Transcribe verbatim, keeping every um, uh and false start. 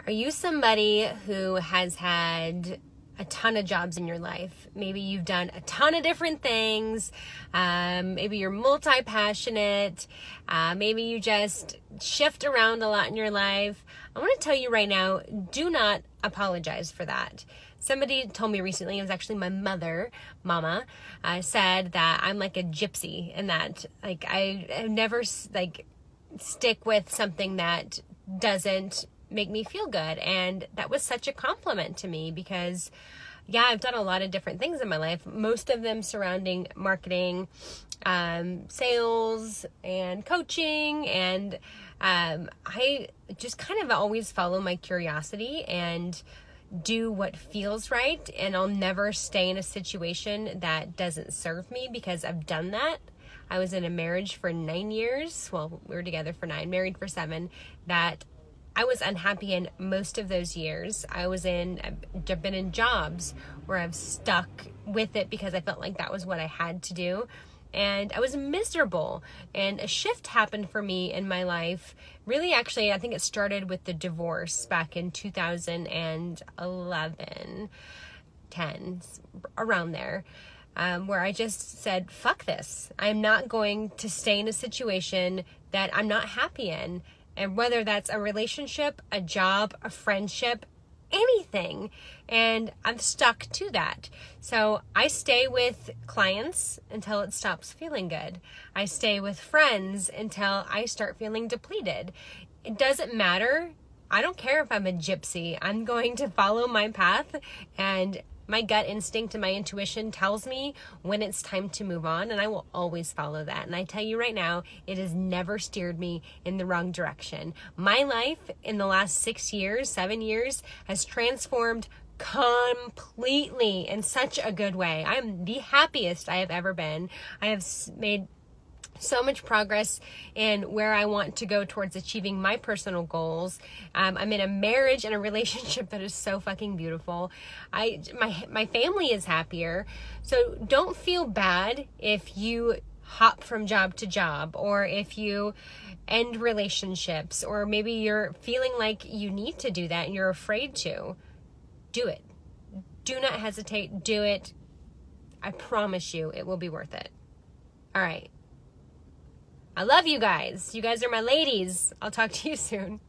Are you somebody who has had a ton of jobs in your life? Maybe you've done a ton of different things. Um, maybe you're multi-passionate. Uh, maybe you just shift around a lot in your life. I want to tell you right now, do not apologize for that. Somebody told me recently, it was actually my mother, Mama, uh, said that I'm like a gypsy, and that like I, I never like stick with something that doesn't make me feel good. And that was such a compliment to me because yeah, I've done a lot of different things in my life, most of them surrounding marketing, um, sales, and coaching. And um, I just kind of always follow my curiosity and do what feels right. And I'll never stay in a situation that doesn't serve me because I've done that. I was in a marriage for nine years. Well, we were together for nine, married for seven, that I was unhappy in most of those years. I was in, I've been in jobs where I've stuck with it because I felt like that was what I had to do. And I was miserable. And a shift happened for me in my life. Really, actually, I think it started with the divorce back in two thousand eleven, ten, around there. Um, where I just said, fuck this. I'm not going to stay in a situation that I'm not happy in. And whether that's a relationship, a job, a friendship, anything. And I'm stuck to that. So I stay with clients until it stops feeling good. I stay with friends until I start feeling depleted. It doesn't matter. I don't care if I'm a gypsy. I'm going to follow my path, and my gut instinct and my intuition tells me when it's time to move on, and I will always follow that. And I tell you right now, it has never steered me in the wrong direction. My life in the last six years, seven years has transformed completely in such a good way. I'm the happiest I have ever been. I have made so much progress in where I want to go towards achieving my personal goals. Um, I'm in a marriage and a relationship that is so fucking beautiful. I, my, my family is happier. So don't feel bad if you hop from job to job, or if you end relationships, or maybe you're feeling like you need to do that and you're afraid to. Do it. Do not hesitate. Do it. I promise you it will be worth it. All right. I love you guys. You guys are my ladies. I'll talk to you soon.